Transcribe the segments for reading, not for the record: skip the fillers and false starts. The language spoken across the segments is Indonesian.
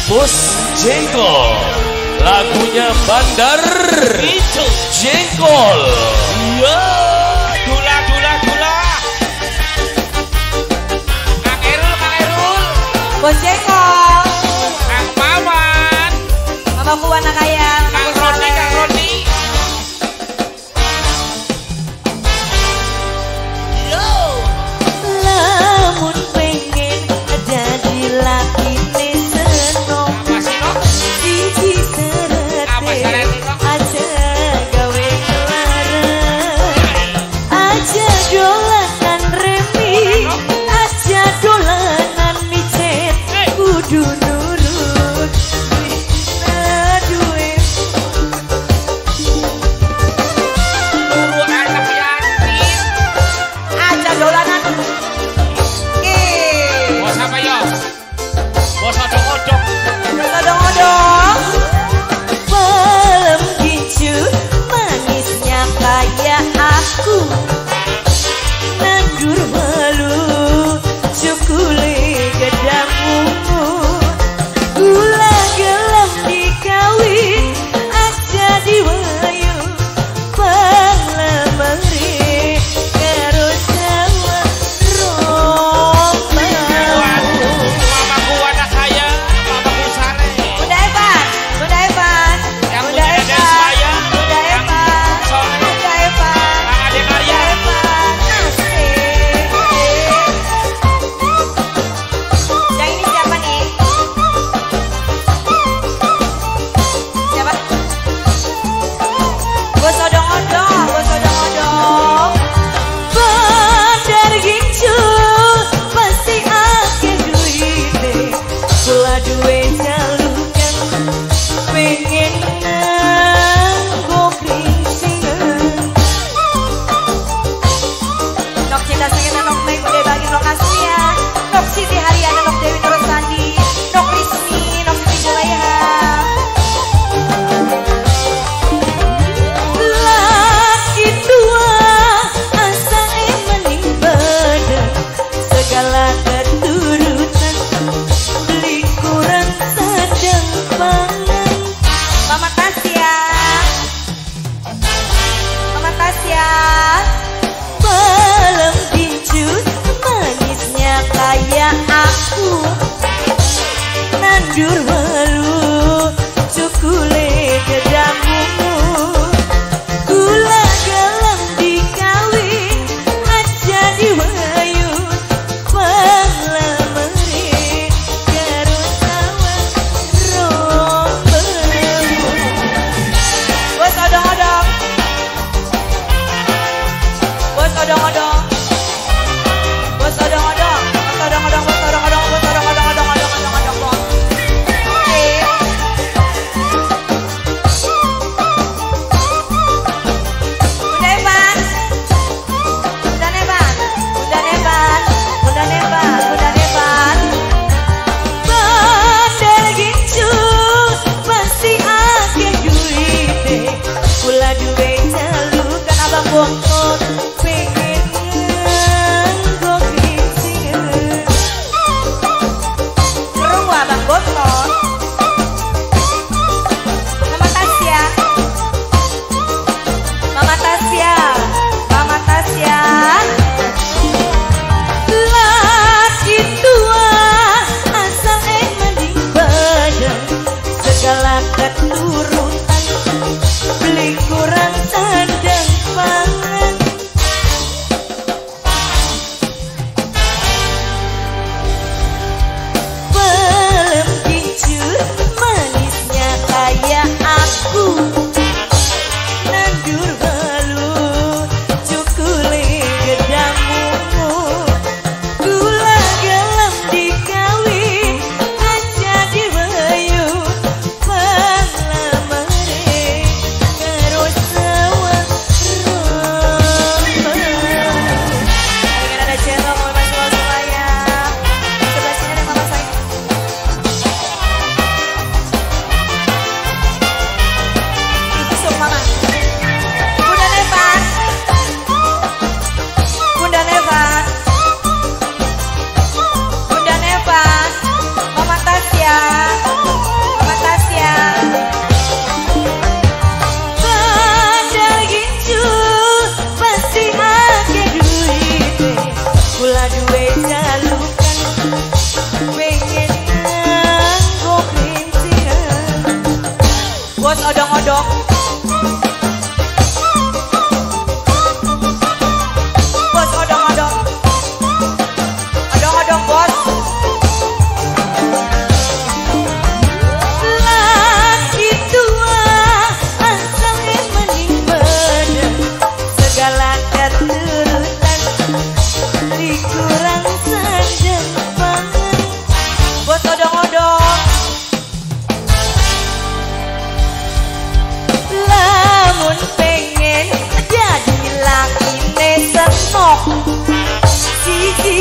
Bos Jengkol, lagunya Bandar Jengkol. Yo, gula. Kang Erul. Bos Jengkol. Kang Maman. Mamaku anak kaya. Kang Roni. Yo. Lamun pengen jadi laki seneng. Apa sih no? Siji serete Apa serete, Kak? aja gawe kelareng. Aja dolanan remi, aja dolanan micet. Kudu nurut duit. Guru anak yatim. Aja dolanan. Ih, Bos apa yo? Bos odong-odong. odong-odong. Pelem kincu manisnya kayak aku. Nandur malu cukule gedamu. Gula gelem dikawin aja diwayu. Palamari karo sawa rombau. Mamaku anak kaya, mamaku sare. Bunda Evan. Yang punya Deden Semaya, Bunda yang Evan. Soleh, Bunda Evan. Kang Ade Maria. Asik. Yang ini siapa nih? Siapa? Bos odong-odong. Bandar gincu pasti akeh duite. Kula duwe jalukan pengen nganggo princing. Nok cinta sengen nok baik udah bagi nok Asia. Nok Siti Haryana, nok Dewi Nurusandi, nok Rizmi, nok Siti Julaiha. Laki tua asa mening badan segala keturutan beli kurang sadang pangan. Mama Tasya Pelem pincut manisnya kayak aku. Nandur malu cukule gedamu. Gula gelem dikawin aja diwayu. Palamari karo sawa rombau. Bos odong-odong.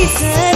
bisa